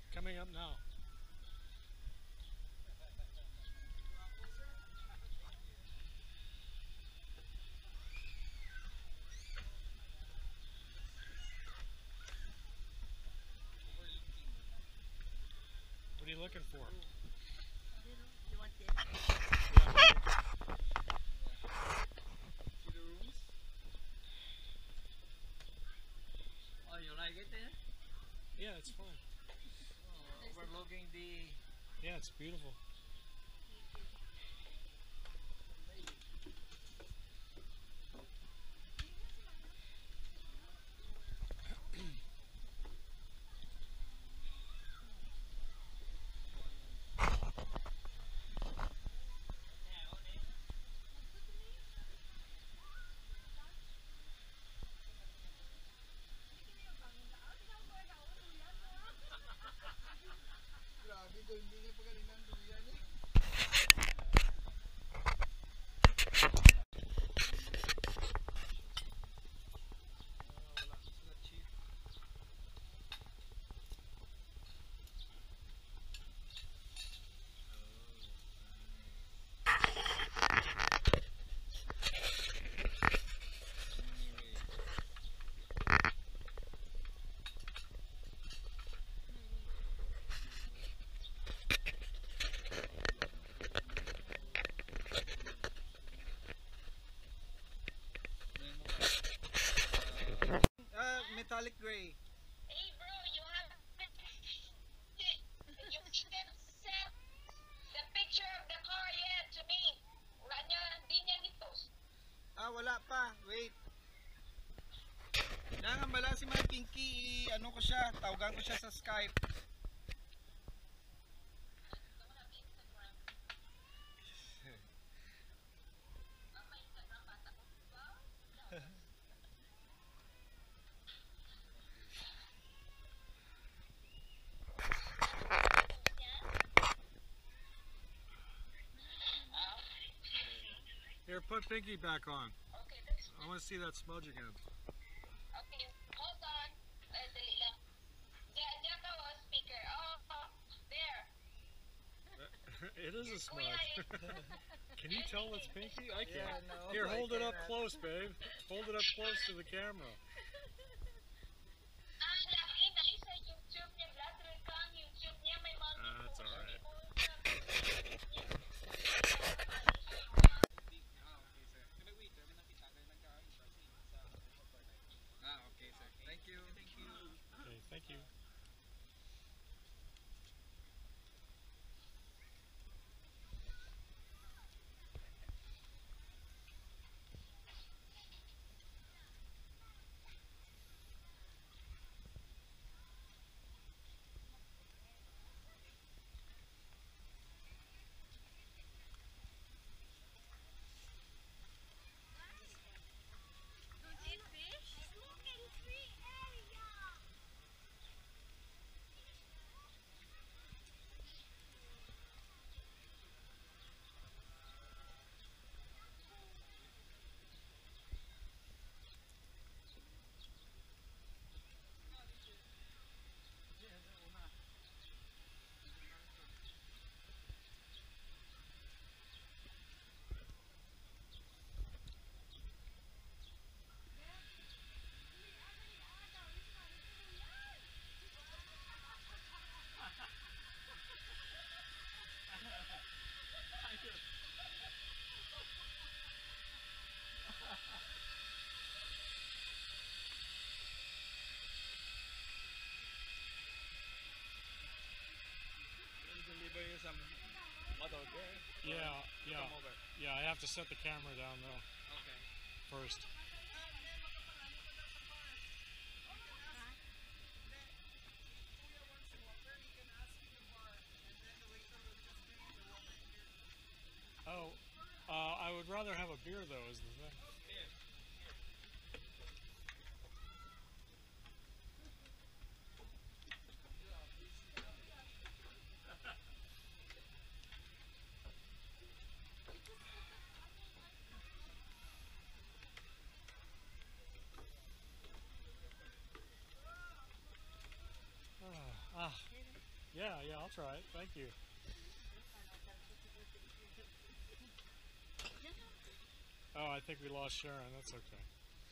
Coming up now. What are you looking for? You want this? Yeah. See the rooms? Oh, you like it there? Yeah, it's fine. Oh, overlooking the Yeah, it's beautiful. grabe ko, hindi niya pagaling ng duyan eh. Wala sila cheap. Metallic gray. Hey bro, you have you didn't send the picture of the car yet to me. Wala niya, hindi niya ni-post. Ah, wala pa. Wait. Nangambala si Mang Pinky, ano ko siya, tawagan ko siya sa Skype. Here, put Pinky back on. Okay, that's I want to see that smudge again. okay. Hold on. Dali lang. Diyan ka o, speaker. Oh, there. It is a smudge. Kuya, Can you tell it's Pinky? I Yeah, can't. no. Here, I hold it up cannot. close, babe. Hold it up close to the camera. ang laki na sa YouTube niya. Lateral ka ang YouTube niya. May mga That's alright. Ah, okay sir. Thank you. Thank you. Okay, thank you. Deliver you some bottle, okay? Yeah, yeah. Come over. Yeah, I have to set the camera down though Okay. first. Oh, I would rather have a beer though, is the thing. Ah, Yeah, I'll try it. Thank you. Oh, I think we lost Sharon. That's okay.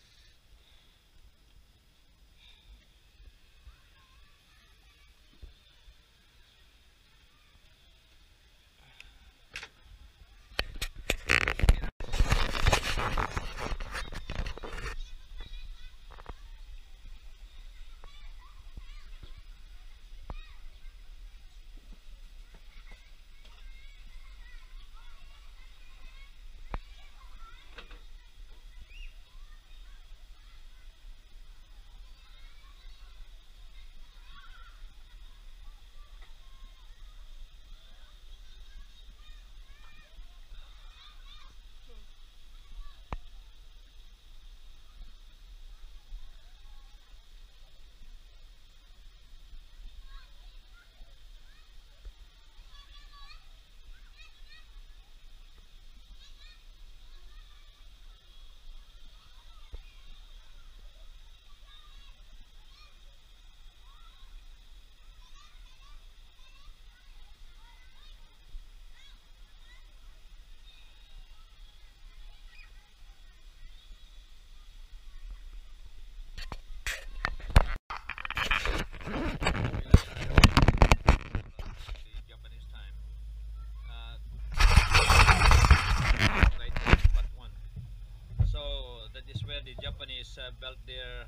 The Japanese time. Right, but one. So that is where the Japanese built their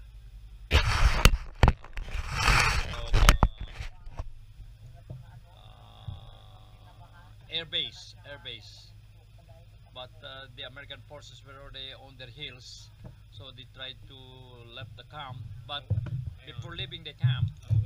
air base. But the American forces were already on their heels, so they tried to left the camp. But before leaving the camp,